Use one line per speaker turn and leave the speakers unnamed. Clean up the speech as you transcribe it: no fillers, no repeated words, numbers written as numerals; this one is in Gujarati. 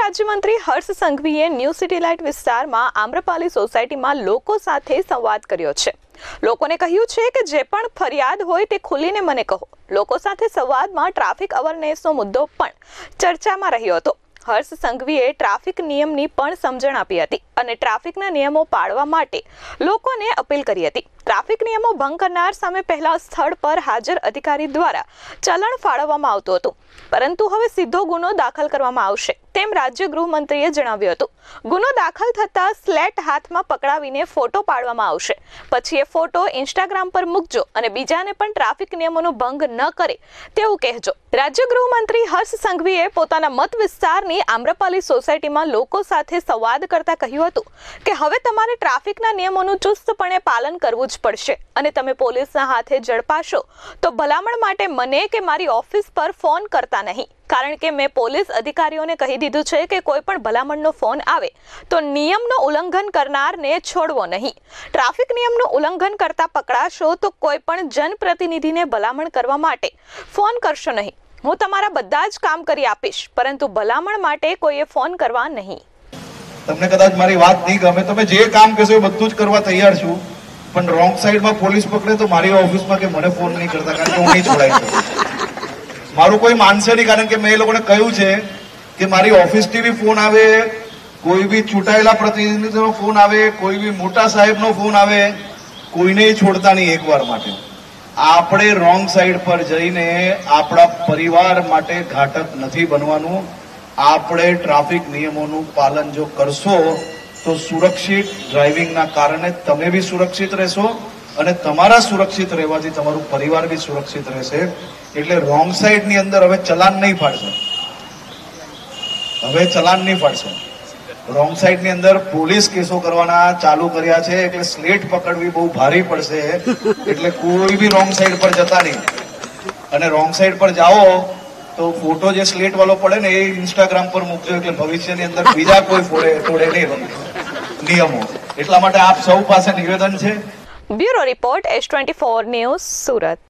રાજ્યમંત્રી હર્ષ સંઘવીએ ન્યૂ સિટી લાઇટ વિસ્તારમાં આમ્રપાલી સોસાયટીમાં લોકો સાથે સંવાદ કર્યો છે। લોકોને કહ્યું છે કે જે પણ ફરિયાદ હોય તે ખુલીને મને કહો। લોકો સાથે સંવાદમાં ટ્રાફિક અવેરનેસનો મુદ્દો પણ ચર્ચામાં રહ્યો હતો। હર્ષ સંઘવીએ ટ્રાફિક નિયમની પણ સમજણ આપી હતી અને ટ્રાફિકના નિયમો પાળવા માટે લોકોને અપીલ કરી હતી। ટ્રાફિક નિયમો ભંગ કરનાર સામે પહેલા સ્થળ પર હાજર અધિકારી દ્વારા ચલણ ફાળવવામાં આવતું હતું, પરંતુ હવે સીધો ગુનો દાખલ કરવામાં આવશે તેમ રાજ્ય ગૃહમંત્રીએ જણાવ્યું હતું। ગુનો દાખલ થતા સ્લેટ હાથમાં પકડાવીને ફોટો પાડવામાં આવશે, પછી એ ફોટો ઇન્સ્ટાગ્રામ પર મૂકજો અને બીજાને પણ ટ્રાફિક નિયમોનો ભંગ ન કરે તેવું કહેજો। રાજ્ય ગૃહમંત્રી હર્ષ સંઘવીએ પોતાના મત વિસ્તારની આમ્રપાલી સોસાયટીમાં લોકો સાથે સંવાદ કરતા કહ્યું હતું કે હવે તમારે ટ્રાફિકના નિયમોનું ચુસ્તપણે પાલન કરવું જ પડશે અને તમે પોલીસના હાથે ઝડપાશો તો ભલામણ માટે મને કે મારી ઓફિસ પર ફોન કરતા નહીં, કારણ કે મેં પોલીસ અધિકારીઓને કહી દીધું છે કે કોઈ પણ ભલામણનો ફોન આવે તો નિયમનો ઉલ્લંઘન કરનારને છોડવો નહીં। ટ્રાફિક નિયમનું ઉલ્લંઘન કરતા પકડાશો તો કોઈ પણ જનપ્રતિનિધિને ભલામણ કરવા માટે ફોન કરશો નહીં। હું તમારા બધા જ કામ કરી આપીશ, પરંતુ ભલામણ માટે કોઈએ ફોન કરવા નહીં।
તમને કદાચ મારી વાત નહીં ગમે, તમે જે કામ કહેશો એ બધું જ કરવા તૈયાર છું, પણ રોંગ સાઈડમાં પોલીસ પકડે તો મારી ઓફિસમાં કે મને ફોન નહીં કરતા, કારણ કે હું નહીં છોડાય। મારું કોઈ માનશે નહીં, કારણ કે મેં એ લોકોને કહ્યું છે કે મારી ઓફિસથી બી ફોન આવે, કોઈ બી ચૂંટાયેલા પ્રતિનિધિનો ફોન આવે, કોઈ બી મોટા સાહેબનો ફોન આવે, કોઈને છોડતા નહીં એકવાર માટે। આપણે રોંગ સાઈડ પર જઈને આપણા પરિવાર માટે ઘાતક નથી બનવાનું। આપણે ટ્રાફિક નિયમોનું પાલન જો કરશો તો સુરક્ષિત ડ્રાઇવિંગના કારણે તમે બી સુરક્ષિત રહેશો અને તમારા સુરક્ષિત રહેવાથી તમારું પરિવાર બી સુરક્ષિત રહેશે। એટલે રોંગ સાઈડની અંદર હવે ચલાન નહીં ફાડશે, હવે ચલાન નહીં ફાડશે। રોંગ સાઈડની અંદર પોલીસ કેસો કરવાના ચાલુ કર્યા છે, એટલે સ્લેટ પકડવી બહુ ભારી પડશે। એટલે કોઈ બી રોંગ સાઈડ પર જતા નહીં, અને રોંગ સાઈડ પર જાઓ તો ફોટો જે સ્લેટ વાળો પડે ને એ ઇન્સ્ટાગ્રામ પર મૂકજો, એટલે ભવિષ્યની અંદર બીજા કોઈ તોડે નહીં નિયમો। એટલા માટે આપ સૌ પાસે નિવેદન છે।
Bureau report S24 news, Surat.